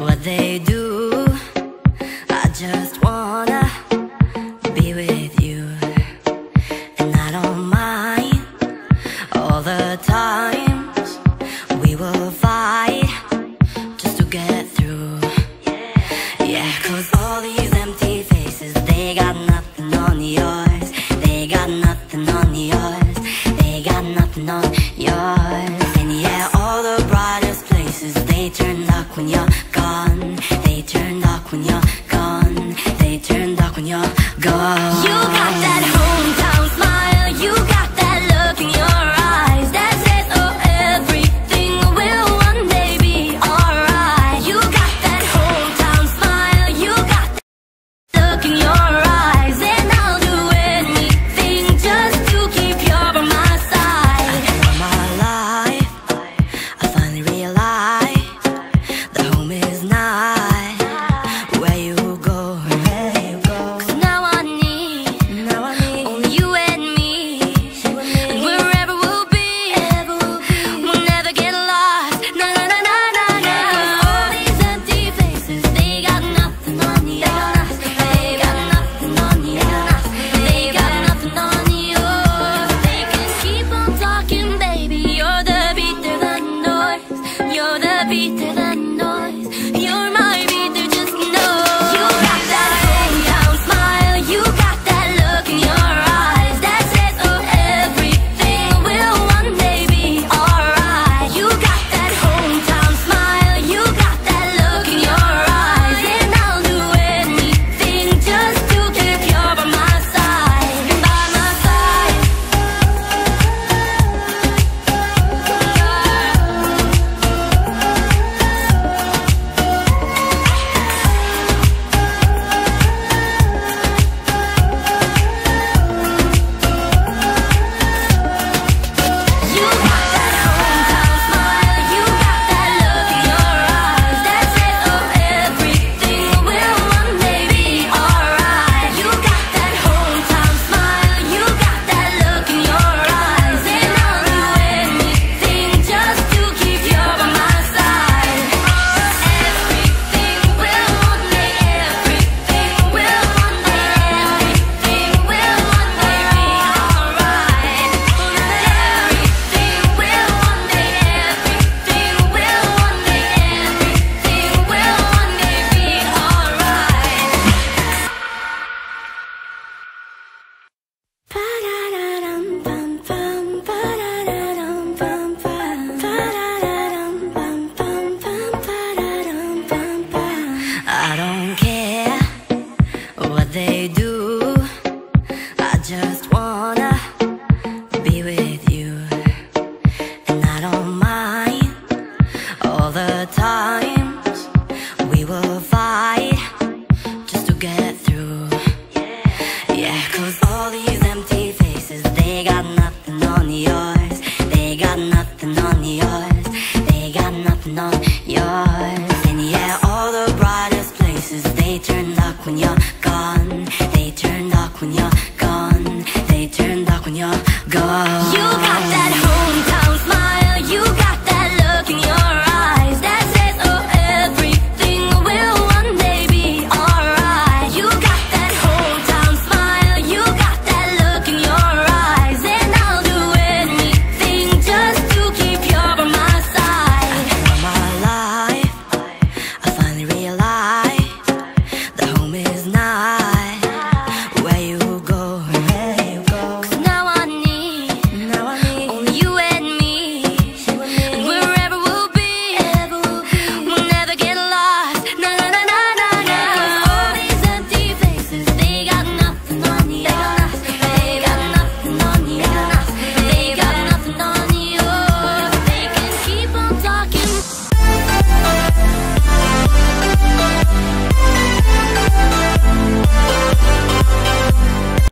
what they do. I just wanna be with you, and I don't mind all the times we will fight just to get through. Yeah, 'cause all these empty faces, they got nothing on yours. They got nothing on yours. They got nothing on yours. And yeah, all the brightest places, they turn dark when you're gone. They turn dark when you're gone. They turn dark when you're gone. You got that hometown smile. You got that look in your eyes that says, oh, everything will one day be alright. You got that hometown smile. You got that look in your eyes, and I'll do anything just to keep you by my side. All my life, I finally realized that home is not where you go. 'Cause now I need only you and me. And wherever we'll be, we'll never get lost. Na na na na na na. 'Cause all these empty faces, they got nothing on yours. They got nothing on yours. They got nothing on yours. They can keep on talking, baby. You're the beat, they're the noise. You're the beat, they're the noise. You're my beat, they're just noise. You got that hometown smile. You got that look in your eyes that says, oh, everything will one day be alright. You got that hometown smile. You got that look in your eyes, and I'll do anything just to keep you by my side. By my side. You got that hometown smile. You got that look in your eyes that says, oh, everything will one day be alright. You got that hometown smile. You got that look in your eyes, and I'll do anything just to keep you by my side. Everything will one day, everything will one day, everything will one day be alright. Everything will one day, everything will one day, everything will one day be alright. I don't care what they do. I just wanna be with you, and I don't mind all the times we will fight just to get through. Yeah, 'cause all these empty faces, they got nothing on yours. They got nothing on yours. They got nothing on yours. And yeah, all the brightest places, they turn dark when you're gone. They turn dark when you're gone. They turn dark when you're gone. You got that